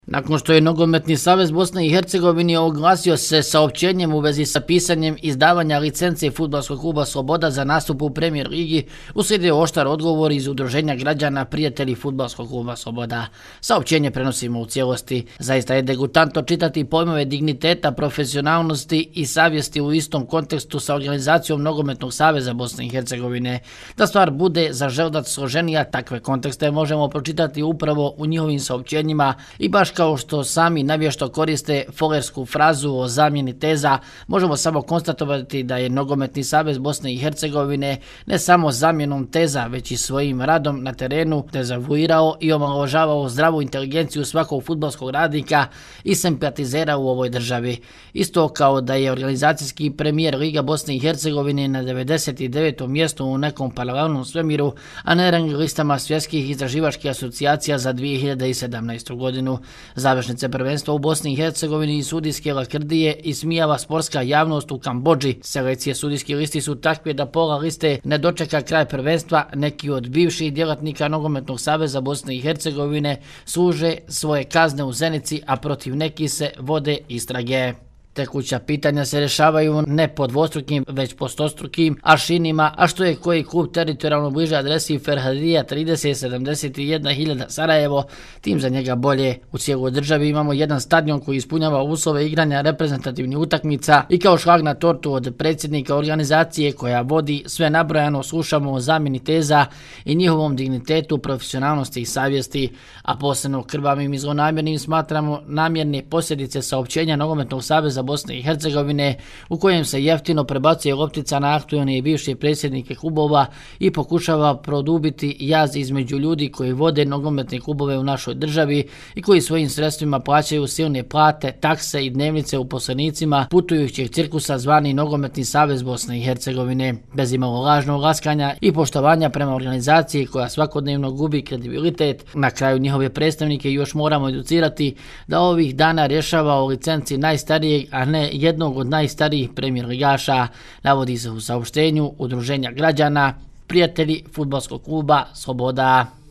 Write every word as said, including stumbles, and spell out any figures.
Nakon što je Nogometni savez Bosne i Hercegovine oglasio se saopćenjem u vezi sa pisanjem izdavanja licence Fudbalskog kluba Sloboda za nastup u Premier ligi, uslijedio oštar odgovor iz Udruženja građana Prijatelji Fudbalskog kluba Sloboda. Saopćenje prenosimo u cijelosti. Zaista je degutantno čitati pojmove digniteta, profesionalnosti i savjesti u istom kontekstu sa organizacijom Nogometnog saveza Bosne i Hercegovine. Da stvar bude za želudac složenija, takve kontekste možemo pročitati upravo u njihovim saopćenjima i baš kao što sami navješto koriste folersku frazu o zamjeni teza, možemo samo konstatovati da je Nogometni savez Bosne i Hercegovine ne samo zamjenom teza, već i svojim radom na terenu dezavuirao i omalovažavao zdravu inteligenciju svakog fudbalskog radnika i simpatizera u ovoj državi. Isto kao da je organizacijski premijer Liga Bosne i Hercegovine na devedeset devetom mjestu u nekom paralelnom svemiru, a ne rang listama svjetskih istraživačkih asocijacija za dvije hiljade sedamnaestu godinu. Završnice prvenstva u Bosni i Hercegovini i sudijske lakrdije ismijava sportska javnost u Kambodži. Selekcije sudijskih listi su takve da pola liste ne dočeka kraj prvenstva. Neki od bivših djelatnika Nogometnog saveza Bosne i Hercegovine služe svoje kazne u Zenici, a protiv nekih se vode istrage. Tekuća pitanja se rješavaju ne po dvostrukim, već po stostrukim aršinima, a što je koji klub teritorijalno bliže adresi Ferhadija trideset sedamdeset jedna hiljada Sarajevo, tim za njega bolje. U cijeloj državi imamo jedan stadion koji ispunjava uslove igranja reprezentativnih utakmica i kao šlag na tortu od predsjednika organizacije koja vodi sve nabrojano slušamo o zamjeni teza i njihovom dignitetu, profesionalnosti i savjesti, a posebno krvavim i zlonamjernim smatramo namjerne posljedice saopćenja Nogometnog saveza Bosne i Hercegovine u kojem se jeftino prebacuje loptica na aktualne i bivše predsjednike klubova i pokušava produbiti jaz između ljudi koji vode nogometne klubove u našoj državi i koji svojim sredstvima plaćaju silne plate, takse i dnevnice uposlenicima putujućeg cirkusa zvani Nogometni savez Bosne i Hercegovine, bez imalo lažnog laskanja i poštovanja prema organizaciji koja svakodnevno gubi kredibilitet. Na kraju njihove predstavnike još moramo educirati da ovih dana rješava o licenci najstarijeg, a ne jednog od najstarijih premier ligaša, navodi se u saopštenju Udruženja građana Prijatelji Fudbalskog kluba Sloboda.